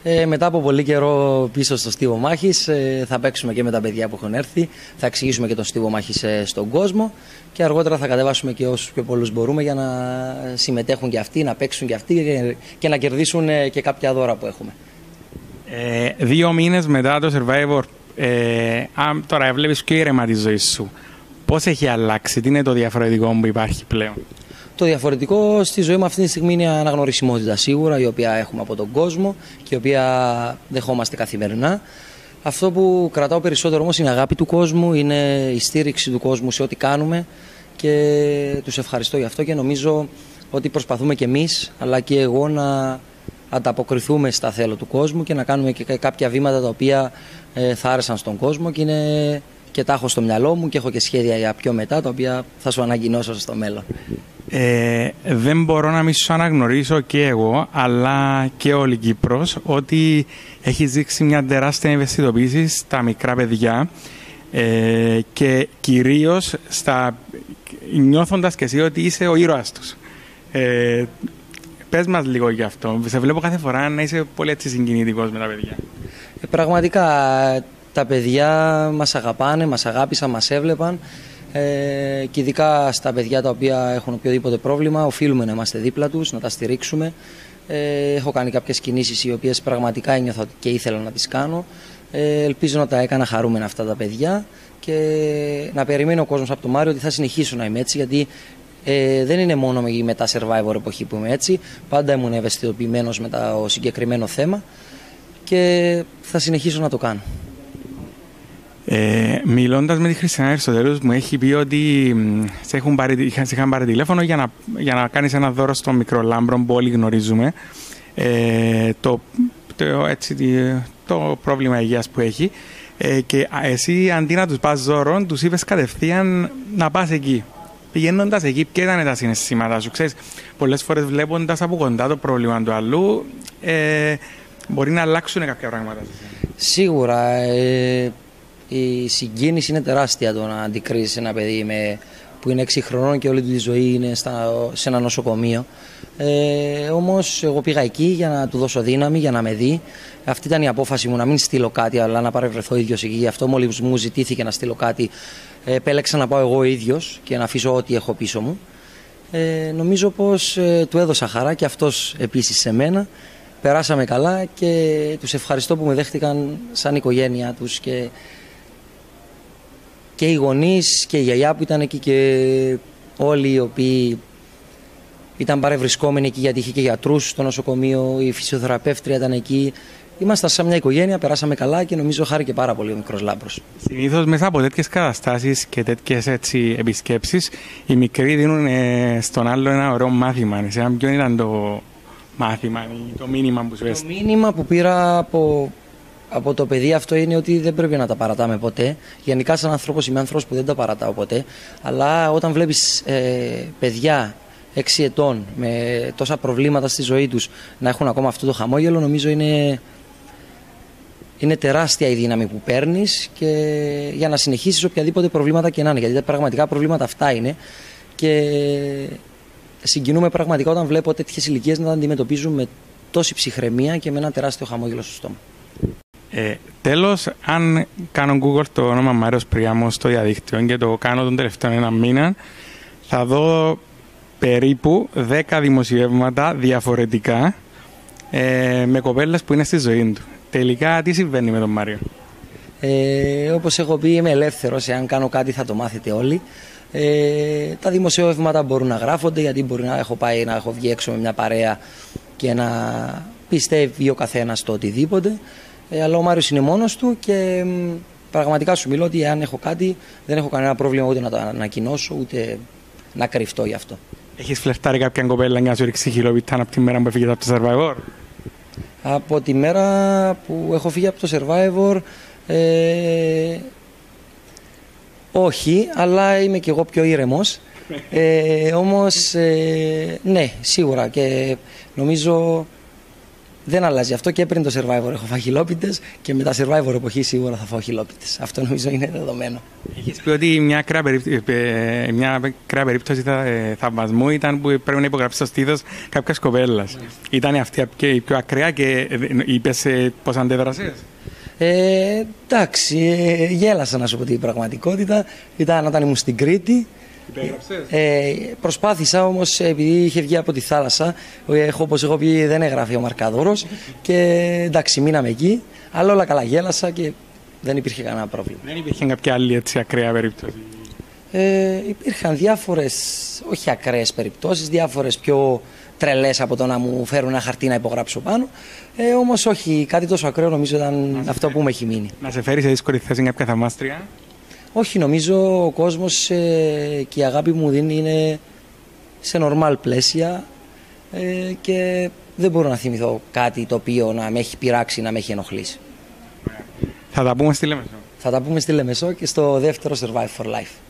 Μετά από πολύ καιρό πίσω στο στίβο μάχης, θα παίξουμε και με τα παιδιά που έχουν έρθει, θα εξηγήσουμε και τον στίβο μάχης στον κόσμο και αργότερα θα κατεβάσουμε και όσους πιο πολλούς μπορούμε για να συμμετέχουν και αυτοί, να παίξουν και αυτοί και να κερδίσουν και κάποια δώρα που έχουμε. 2 μήνες μετά το Survivor, τώρα βλέπεις πιο ήρεμα τη ζωή σου. Πώς έχει αλλάξει, τι είναι το διαφορετικό που υπάρχει πλέον? Το διαφορετικό στη ζωή μου αυτή τη στιγμή είναι η αναγνωρισιμότητα σίγουρα, η οποία έχουμε από τον κόσμο και η οποία δεχόμαστε καθημερινά. Αυτό που κρατάω περισσότερο όμως είναι η αγάπη του κόσμου, είναι η στήριξη του κόσμου σε ό,τι κάνουμε και τους ευχαριστώ γι' αυτό και νομίζω ότι προσπαθούμε και εμείς αλλά και εγώ να ανταποκριθούμε στα θέλω του κόσμου και να κάνουμε και κάποια βήματα τα οποία θα άρεσαν στον κόσμο και είναι και τα έχω στο μυαλό μου και έχω και σχέδια για πιο μετά τα οποία θα σου ανακοινώσω στο μέλλον. Δεν μπορώ να μην σου αναγνωρίσω και εγώ αλλά και όλη η Κύπρος ότι έχει δείξει μια τεράστια ευαισθητοποίηση στα μικρά παιδιά και κυρίως νιώθοντας και εσύ ότι είσαι ο ήρωας τους. Πες μας λίγο γι' αυτό. Σε βλέπω κάθε φορά να είσαι πολύ έτσι συγκινητικός με τα παιδιά. Πραγματικά τα παιδιά μας αγαπάνε, μας αγάπησαν, μας έβλεπαν και ειδικά στα παιδιά τα οποία έχουν οποιοδήποτε πρόβλημα οφείλουμε να είμαστε δίπλα τους, να τα στηρίξουμε. Έχω κάνει κάποιες κινήσεις οι οποίες πραγματικά ένιωθα και ήθελα να τις κάνω. Ελπίζω να τα έκανα χαρούμενα αυτά τα παιδιά και να περιμένει ο κόσμος από τον Μάριο ότι θα συνεχίσω να είμαι έτσι γιατί δεν είναι μόνο η μετά Survivor εποχή που είμαι έτσι. Πάντα ήμουν ευαισθητοποιημένος με το συγκεκριμένο θέμα και θα συνεχίσω να το κάνω. Μιλώντας με τη Χριστιανά Αριστοτέλους μου έχει πει ότι σε είχαν πάρει τηλέφωνο για να κάνεις ένα δώρο στο μικρό Λάμπρο που όλοι γνωρίζουμε το πρόβλημα υγείας που έχει και εσύ αντί να τους πας δώρο τους είπες κατευθείαν να πας εκεί. Πηγαίνοντας εκεί, ποια ήταν τα συναισθήματα σου? Ξέρεις, πολλές φορές βλέποντας από κοντά το πρόβλημα του αλλού μπορεί να αλλάξουν κάποια πράγματα. Σίγουρα η συγκίνηση είναι τεράστια το να αντικρίζεις ένα παιδί που είναι 6 χρονών και όλη του τη ζωή είναι σε ένα νοσοκομείο. Όμως εγώ πήγα εκεί για να του δώσω δύναμη, για να με δει. Αυτή ήταν η απόφαση μου, να μην στείλω κάτι αλλά να παρευρεθώ ίδιος εκεί. Γι' αυτό μόλις μου ζητήθηκε να στείλω κάτι επέλεξα να πάω εγώ ίδιος και να αφήσω ό,τι έχω πίσω μου. Νομίζω πως του έδωσα χαρά και αυτός επίσης σε μένα. Περάσαμε καλά και τους ευχαριστώ που με δέχτηκαν σαν οικογένειά τους και οι γονείς και η γιαγιά που ήταν εκεί και όλοι οι οποίοι ήταν παρευρισκόμενοι εκεί γιατί είχε και γιατρούς στο νοσοκομείο, η φυσιοθεραπεύτρια ήταν εκεί. Ήμασταν σαν μια οικογένεια, περάσαμε καλά και νομίζω χάρηκε πάρα πολύ ο μικρός Λάμπρος. Συνήθως μέσα από τέτοιες καταστάσεις και τέτοιες επισκέψεις οι μικροί δίνουν στον άλλο ένα ωραίο μάθημα. Εσένα ποιο ήταν το μάθημα, το μήνυμα που σου έστειλε? Το μήνυμα που πήρα από το παιδί αυτό είναι ότι δεν πρέπει να τα παρατάμε ποτέ. Γενικά σαν άνθρωπος είμαι άνθρωπος που δεν τα παρατάω ποτέ. Αλλά όταν βλέπεις παιδιά 6 ετών με τόσα προβλήματα στη ζωή τους να έχουν ακόμα αυτό το χαμόγελο, νομίζω είναι τεράστια η δύναμη που παίρνεις και για να συνεχίσεις οποιαδήποτε προβλήματα και να είναι. Γιατί τα πραγματικά προβλήματα αυτά είναι και συγκινούμε πραγματικά όταν βλέπω τέτοιες ηλικίες να τα αντιμετωπίζουν με τόση ψυχραιμία και με ένα τεράστιο χαμόγελο στο στόμα. Τέλος, αν κάνω Google το όνομα Μάριος Πριάμος στο διαδίκτυο και το κάνω τον τελευταίο 1 μήνα, θα δω περίπου 10 δημοσιεύματα διαφορετικά με κοπέλες που είναι στη ζωή του. Τελικά, τι συμβαίνει με τον Μάριο? Όπως έχω πει, είμαι ελεύθερος. Εάν κάνω κάτι θα το μάθετε όλοι. Τα δημοσιεύματα μπορούν να γράφονται γιατί μπορεί να έχω πάει να έχω βγει έξω με μια παρέα και να πιστεύει ο καθένας το οτιδήποτε. Αλλά ο Μάριος είναι μόνος του και πραγματικά σου μιλώ ότι αν έχω κάτι δεν έχω κανένα πρόβλημα ούτε να το ανακοινώσω ούτε να κρυφτώ γι' αυτό. Έχεις φλερτάρει κάποια κοπέλα για να σου ρίξει χιλόπιτα από τη μέρα που έφυγες από το Survivor? Από τη μέρα που έχω φύγει από το Survivor όχι, αλλά είμαι και εγώ πιο ήρεμος. Όμως ναι, σίγουρα και νομίζω δεν αλλάζει αυτό και πριν το Survivor έχω φάει χιλόπιτες και μετά Survivor εποχή σίγουρα θα φάω χιλόπιτες. Αυτό νομίζω είναι δεδομένο. Έχεις πει ότι μια ακραία περίπτωση θαυμασμού ήταν που πρέπει να υπογράψει το στήθος κάποιας κοπέλας. Ήταν αυτή η πιο ακραία και είπες πώς αντέδρασες? Εντάξει, γέλασα να σου πω την πραγματικότητα. Ήταν όταν ήμουν στην Κρήτη. Προσπάθησα όμως, επειδή είχε βγει από τη θάλασσα, όπως έχω πει δεν έγραφε ο Μαρκαδόρος και εντάξει μείναμε εκεί, αλλά όλα καλά, γέλασα και δεν υπήρχε κανένα πρόβλημα. Δεν υπήρχε κάποια άλλη έτσι ακραία περίπτωση? Υπήρχαν διάφορες, όχι ακραίες περιπτώσεις, διάφορες πιο τρελές από το να μου φέρουν ένα χαρτί να υπογράψω πάνω, όμως όχι κάτι τόσο ακραίο, νομίζω ήταν αυτό που με έχει μείνει. Να σε φέρει σε δύσκολη θέση κάποια θαυμάστρια? Όχι, νομίζω ο κόσμος και η αγάπη που μου δίνει είναι σε νορμάλ πλαίσια και δεν μπορώ να θυμηθώ κάτι το οποίο να με έχει πειράξει, να με έχει ενοχλήσει. Θα τα πούμε στη Λεμεσό. Θα τα πούμε στη Λεμεσό και στο δεύτερο Survive for Life.